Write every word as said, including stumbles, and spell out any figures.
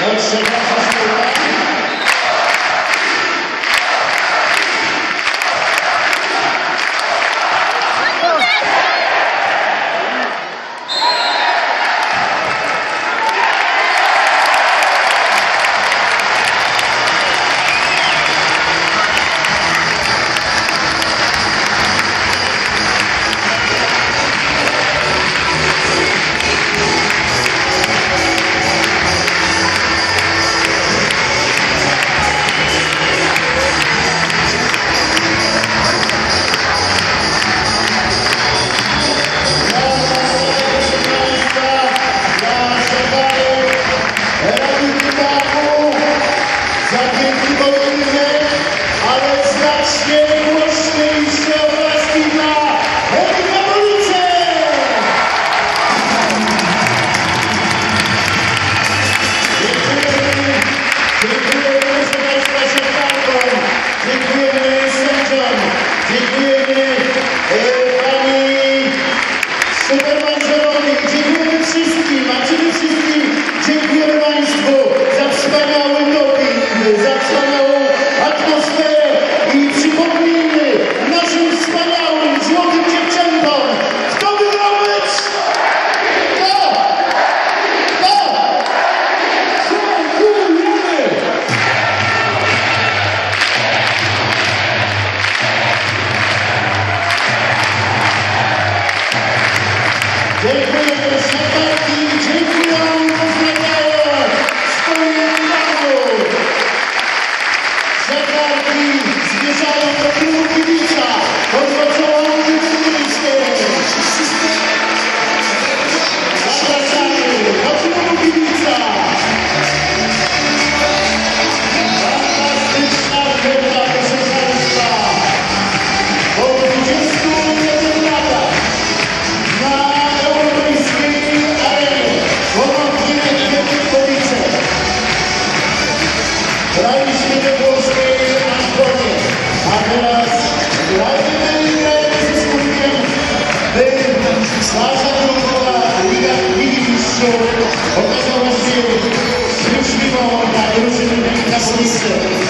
Dziękujemy sędziom, dziękujemy pani supermanażerowi, dziękujemy wszystkim, a przede wszystkim dziękujemy Państwu za wspaniały doping, za wspaniałą atmosferę i przypomnijmy naszym wspaniałym, złotym dziewczętom, kto wygrał mecz? Kto? Kto? Dziękujemy! Dziękujemy szlachtaki, dziękuję, pozdrawiają swoim panu. Szlachtaki zmierzają do tyłu kibica, odwróconą ulicą miejskie. Zapraszamy do tyłu kibica. Fantastyczna gry, proszę Państwa. Po dwudziestu jeden latach na europejskiej arenie ponownie Wielkie Police. Graliśmy we włoskiej Antwonie, a teraz grajmy ze skutkiem, by nasza druga Liga Ligi Mistrzów okazała się zrówniwą dla drużyny Wielkie Police.